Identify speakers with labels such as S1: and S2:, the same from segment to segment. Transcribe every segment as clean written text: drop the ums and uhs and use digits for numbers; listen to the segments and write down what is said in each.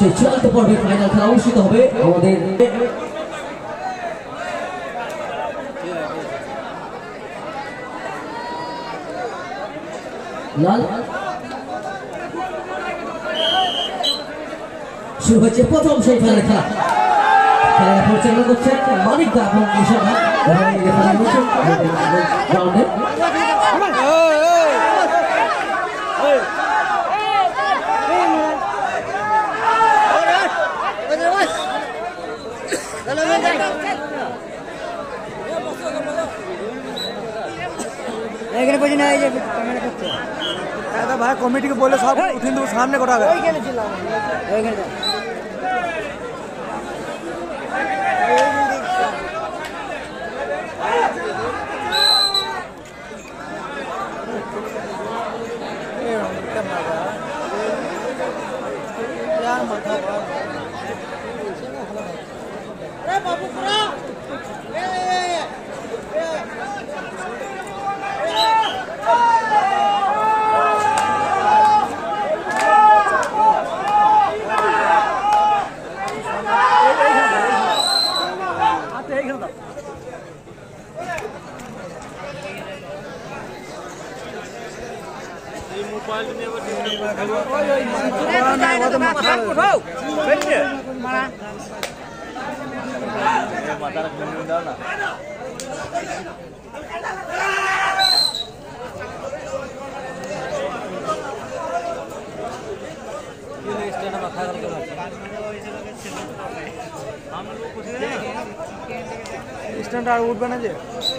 S1: সেই চূড়ান্ত পর্বে ফাইনাল খেলা অনুষ্ঠিত হবে আমাদের লাল শুরু হচ্ছে প্রথম সেই ফাইনাল খেলা পরিচালনা করছেন মানিক দা এবং ইশারা গ্রাউন্ডে
S2: भाई कमिटी के बोले सब उठिन तो सामने कोटा गए स्टैंड आउट बना जे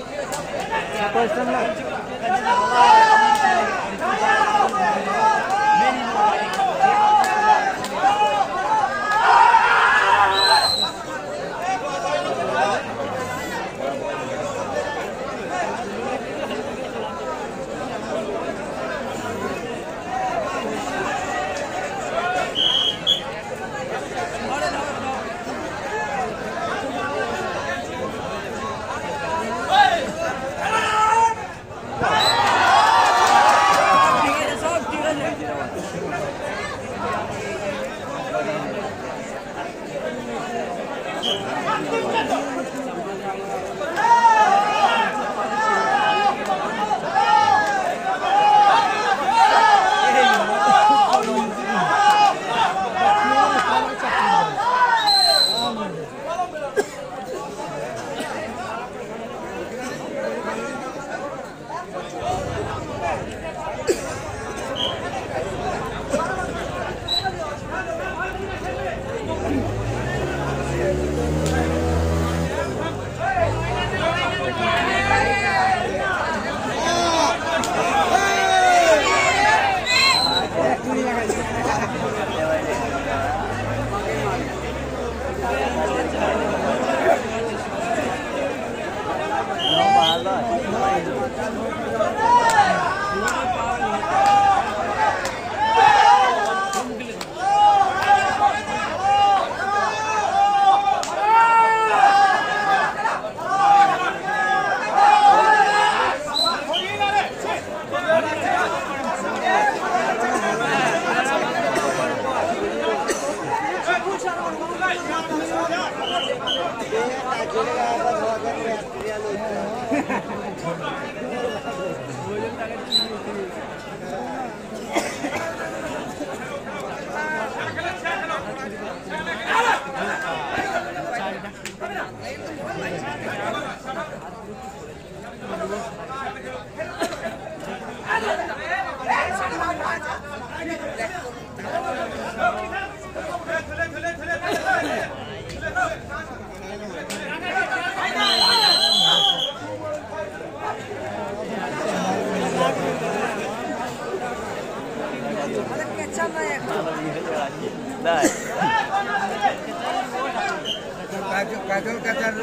S2: काजल काचार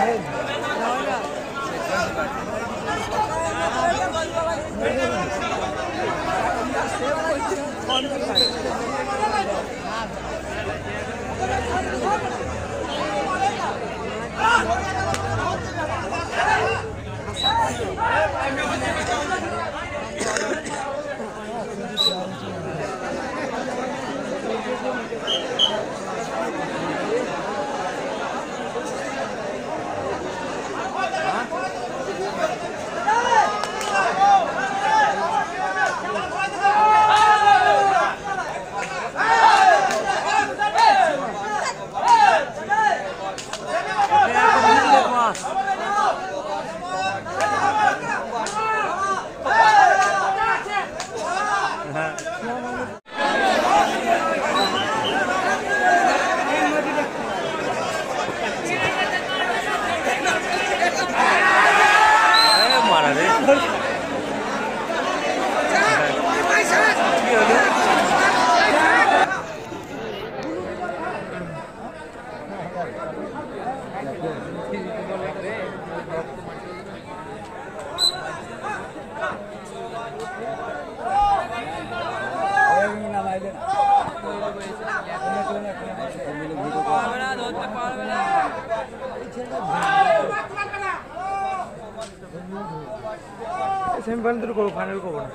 S2: सेमीफाइनल तो करो, फाइनल को बोलो।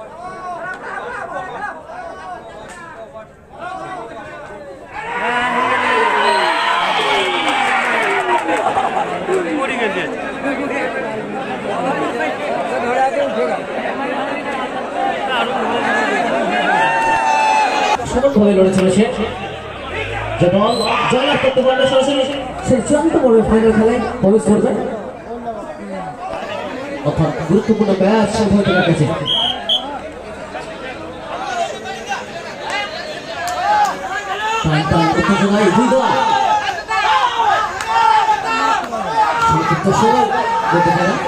S1: সমানভাবে লড়ে চলেছে যে দল জয়লাভ করতে পারলে সরাসরি সেই চূড়ান্ত পর্বে ফাইনাল খেলায় প্রবেশ করবে, অর্থাৎ গুরুত্বপূর্ণ ম্যাচ শেষ হতে গেছে। উত্তেজনায় দুই দল সংক্ষিপ্ত সময় বলতে পারে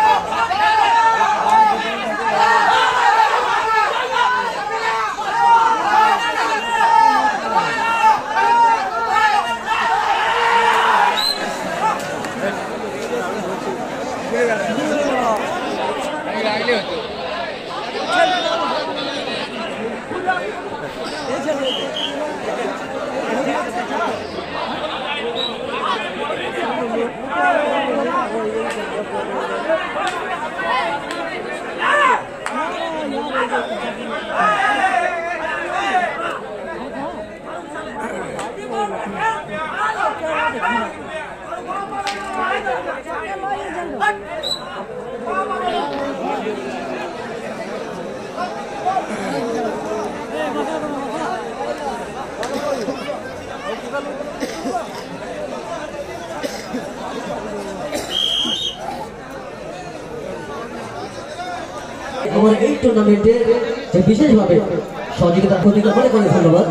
S1: আমার এই টুর্নামেন্টে যে বিশেষভাবে সহযোগিতার প্রতি অনেক অনেক ধন্যবাদ।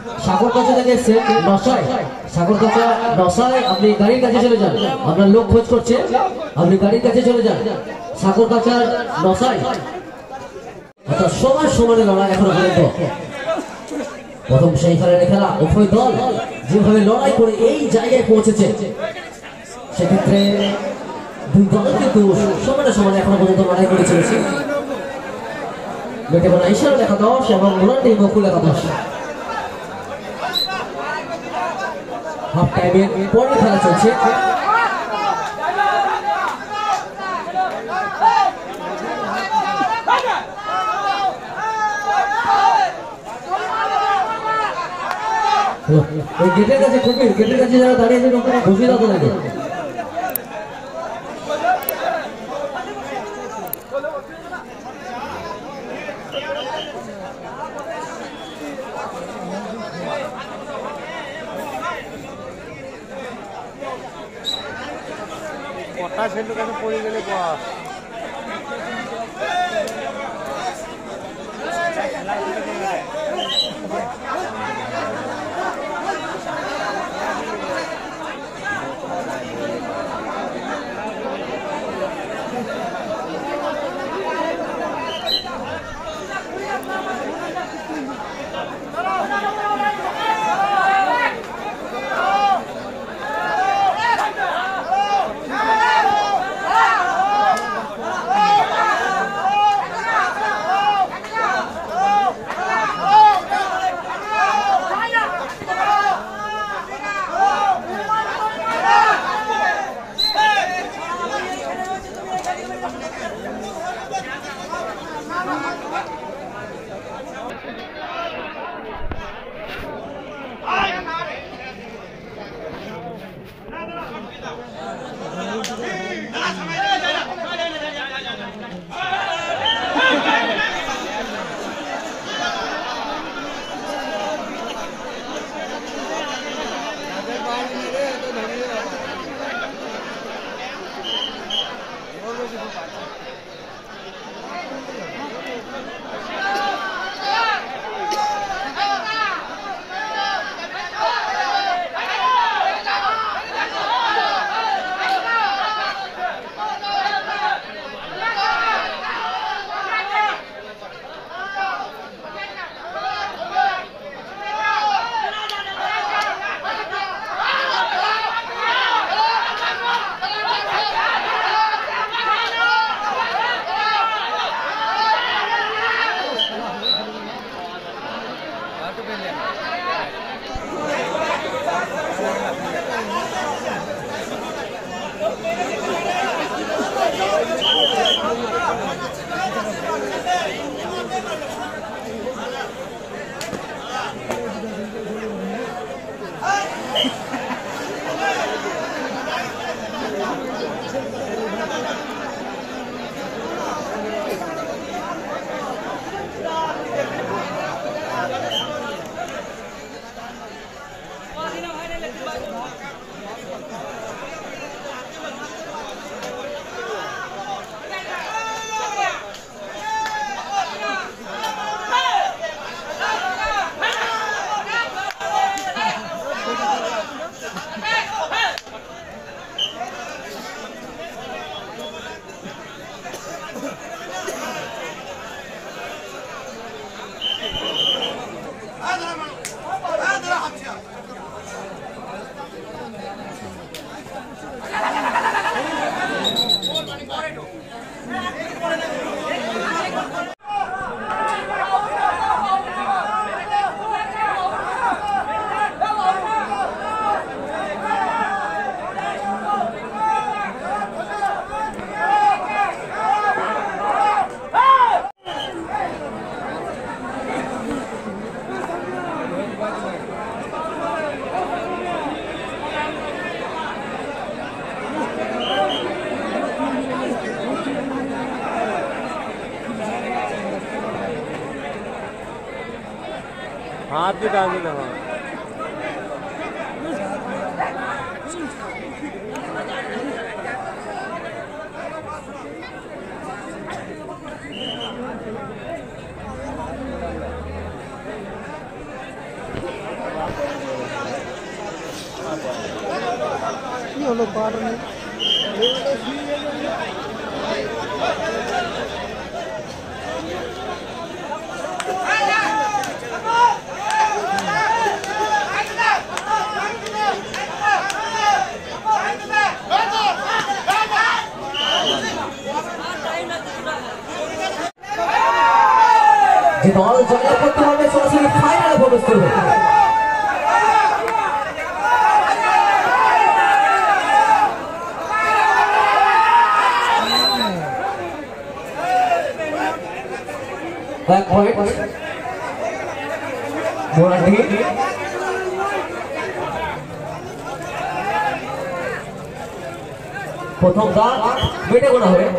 S1: সাগর কাছে থেকে এসেছেন নশায়। সাগর কাছে নশায়, আপনি গাড়ির কাছে চলে যান। আপনার লোক খোঁজ করছে, আপনি গাড়ির কাছে চলে যান। সাগর কাছে নশায়, অর্থাৎ সমান সমানে লড়াই এখনো পর্যন্ত। প্রথম সেই ফাইনালের খেলা, উভয় দল যেভাবে লড়াই করে এই জায়গায় পৌঁছেছে, সেক্ষেত্রে দুই দল কিন্তু সমানে সমানে এখনো পর্যন্ত লড়াই করে চলেছে। মেটেবানা ঈশ্বর একাদশ এবং মোরান্ডি বকুল একাদশ। হাফ টাইমের পরে খেলা চলছে। গেটের কাছে কবির, গেটের কাছে যারা দাঁড়িয়ে আছে ঘুষি দাঁত লাগে।
S2: কটা ছেলে কাছে পড়ে গেলে বাস हाथ भी डाल देना।
S3: হলো পারনি
S1: যে দল জয় করতে পারবে সরাসরি ফাইনালে প্রবেশ করবে। এক পয়েন্ট মোরাটি প্রথম দাগ বেটে গোনা হবে।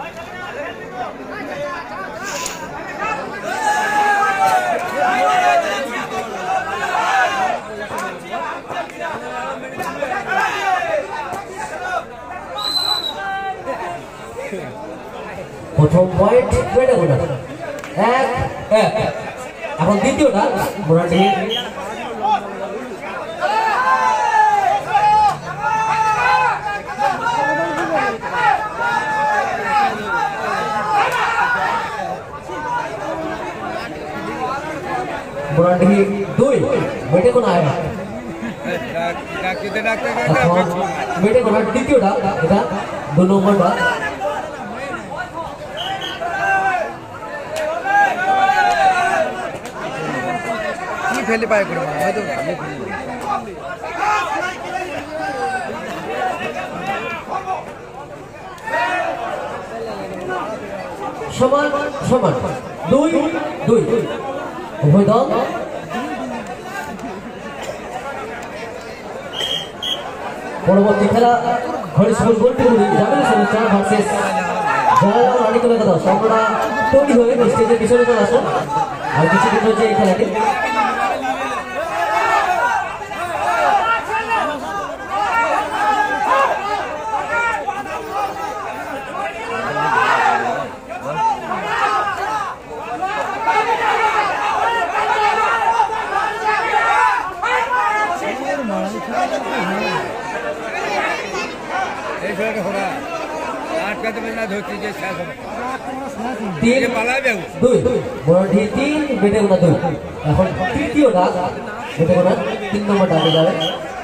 S1: প্রথম পয়েন্ট বেটে গোনা 1-1। এখন দ্বিতীয়টা মোরাটি মোরাটি 2 বেটে গোনা বেটে গোনা দ্বিতীয়টা এটা 2 নম্বরটা
S3: ফেলে পায় করে হয়তো
S1: সমান সমান 2-2 উভয় দল পরবর্তী খেলা হরিশপুর গোলপুরি জামিল সংস্থা ভার্সেস জয়লাল রানীকলা দল। আমরা তৈরি হয়ে স্টেজের পিছনে চলে আসুন। আর কিছুদিন হচ্ছে এই খেলাটি এখন তৃতীয় ডাক বেটে গোনা 3 নম্বর ডাকে যাবে।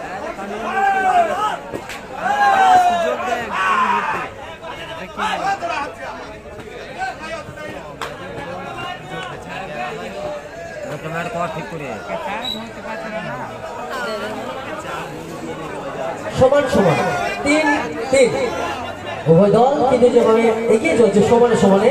S1: সমান সমান 3-3 উভয় দল কিন্তু যেভাবে এগিয়ে চলছে সমানে সমানে।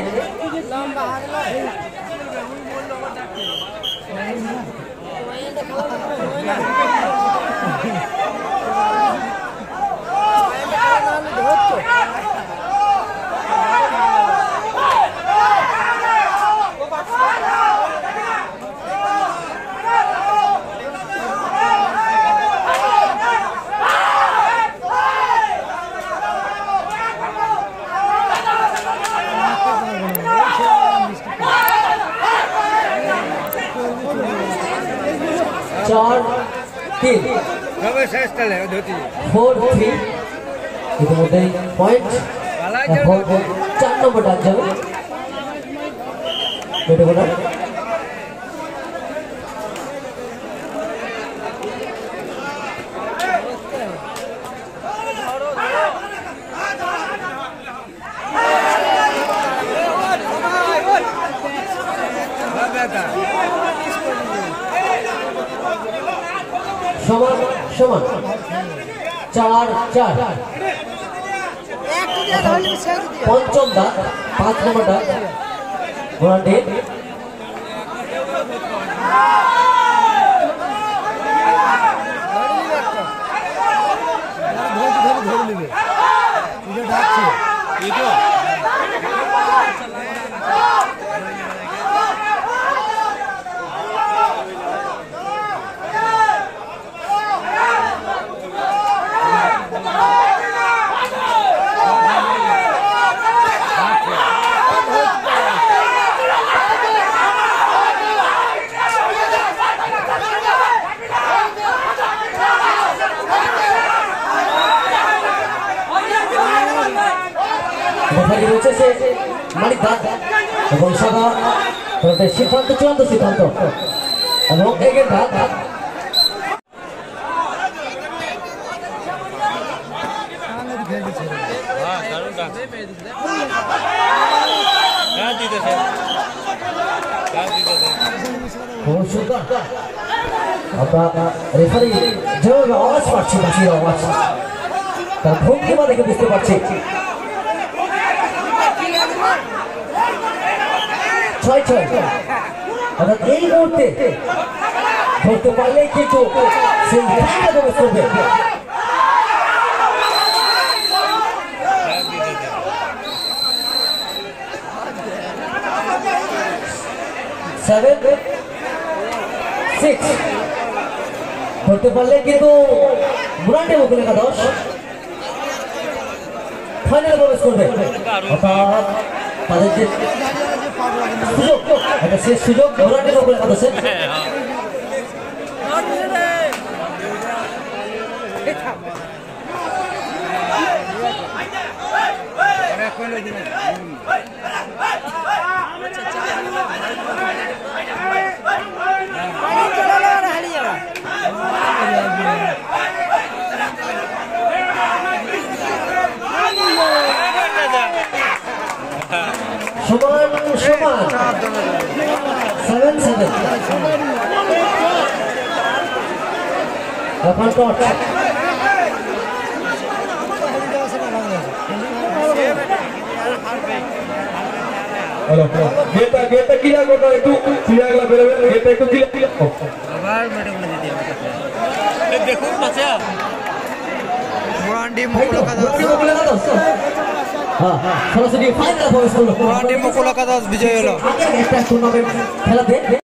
S1: ইতিমধ্যে পয়েন্ট 4 নম্বর ডাক যাবে বেটে গোনা। সমান সমান 4-4 পঞ্চম ডাক 5 নম্বর ডাক মোরাটি মালিক দাস এবং শাখা সিদ্ধান্ত চূড়ান্ত সিদ্ধান্ত এবং এগের দাস
S2: হ্যাঁ দারুণ ডাক হ্যাঁ দিতেছে হ্যাঁ দিতেছে
S1: খুব সুন্দর আমরা রেফারি যেভাবে আওয়াজ পাচ্ছি বাসির আওয়াজ তার ভঙ্গিমা দেখে বুঝতে পারছি 6-6 অর্থাৎ এই মুহূর্তে ধরতে পারলেই কিন্তু সেই খেলাটা প্রবেশ করবে ধরতে পারলে কিন্তু বুরান্ডে মুকুল একাদশ ফাইনালে প্রবেশ করবে অর্থাৎ তাদের যে সুযোগ একটা শেষ সুযোগ বুরান্ডে মুকুল একাদশের সমান সমান 7-7 এখন টর্চ
S4: गेटा गेटा क्लियर করতে একটু ক্লিয়ার লাগবে गेटा একটু ক্লিয়ার
S3: আবার মেডে বলে দিতে হবে
S2: এই দেখুন বাচ্চা
S3: মুরান্ডি মুকুল একাদশ
S1: হ্যাঁ সরাসরি ফাইনালে প্রবেশ করলো
S3: মুরান্ডি মুকুল একাদশ বিজয় হলো
S1: আগে একটা টুর্নামেন্ট খেলাতে